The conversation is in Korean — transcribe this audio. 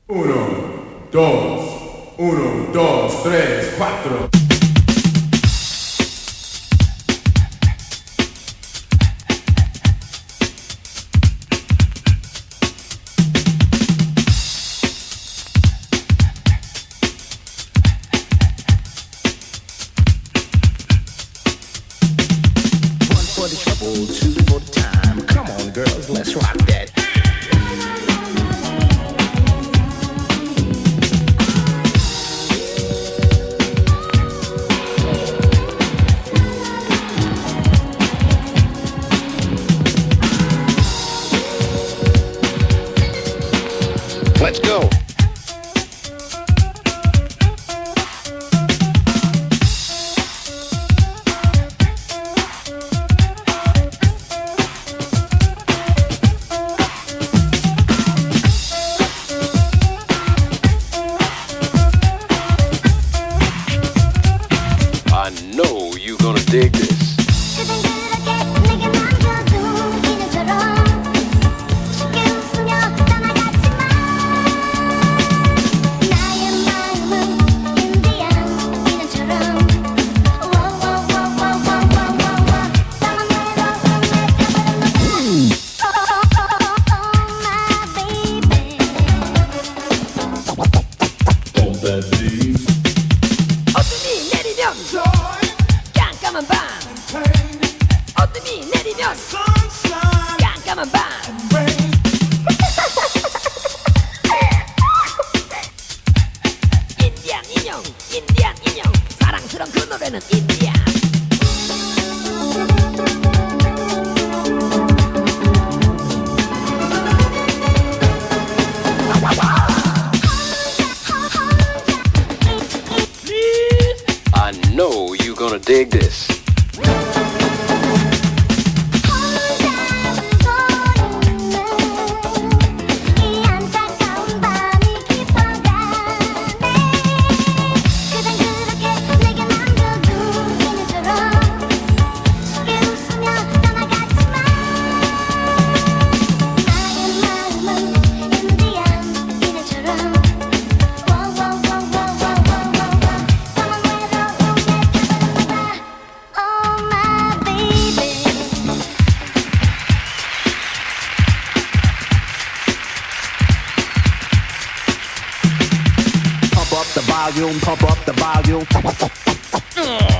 Uno, dos, tres, cuatro. Let's go. I know you're gonna dig this. 어둠이 내리면 깜깜한 밤 어둠이 내리면 깜깜한 밤 인디안 인형 사랑스러운 그 노래는 인디안 I know you're gonna dig this. Pump up the volume, pump up the volume.